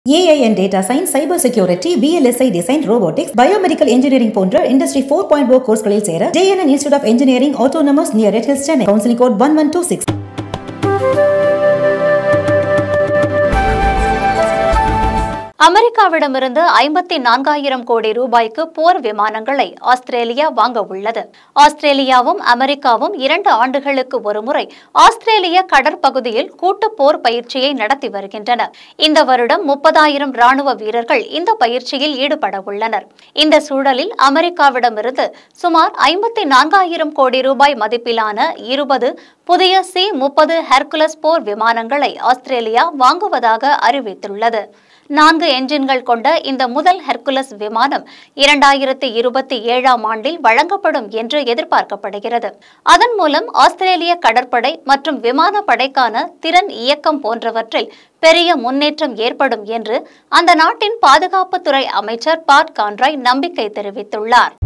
AI and data science, cyber security, VLSI design, robotics, biomedical engineering போன்ற industry 4.0 கோர்ஸ்களில் Chera JNN Institute of Engineering Autonomous near Red Hills, Chennai. Counseling code 1126. அமெரிக்காவிடமிருந்து 54,000 கோடி ரூபாய்க்கு போர் விமானங்களை Australia வாங்க உள்ளது. ஆஸ்திரேலியாவும் அமெரிக்காவும் 2 ஆண்டுகளுக்கு ஒருமுறை ஆஸ்திரேலிய கடற்பகுதியில் கூட்டு போர் பயிற்சியை நடத்தி வருகின்றன. இந்த வருடம் 30,000 ராணுவ வீரர்கள் இந்த பயிற்சியில் ஈடுபட உள்ளனர். இந்த சூழலில் அமெரிக்காவிடமிருந்து சுமார் 54,000 கோடி ரூபாய் மதிப்பிலான 20 புதிய C-30 ஹெர்குலஸ் போர் விமானங்களை ஆஸ்திரேலியா வாங்குவதாக அறிவித்துள்ளது. 4 என்ஜின்கள் கொண்ட இந்த முதல் ஹெர்குலஸ் விமானம் 2027ஆம் ஆண்டில் வழங்கப்படும் என்று எதிர்பார்க்கப்படுகிறது. அதன் மூலம் ஆஸ்திரேலிய கடற்படை மற்றும் விமானப்படைக்கான திறன் இயக்கம் போன்றவற்றில் பெரிய முன்னேற்றம் ஏற்படும் என்று அந்த நாட்டின் பாதுகாப்புத்துறை அமைச்சர் பாட் கான்ராய் நம்பிக்கை தெரிவித்துள்ளார்.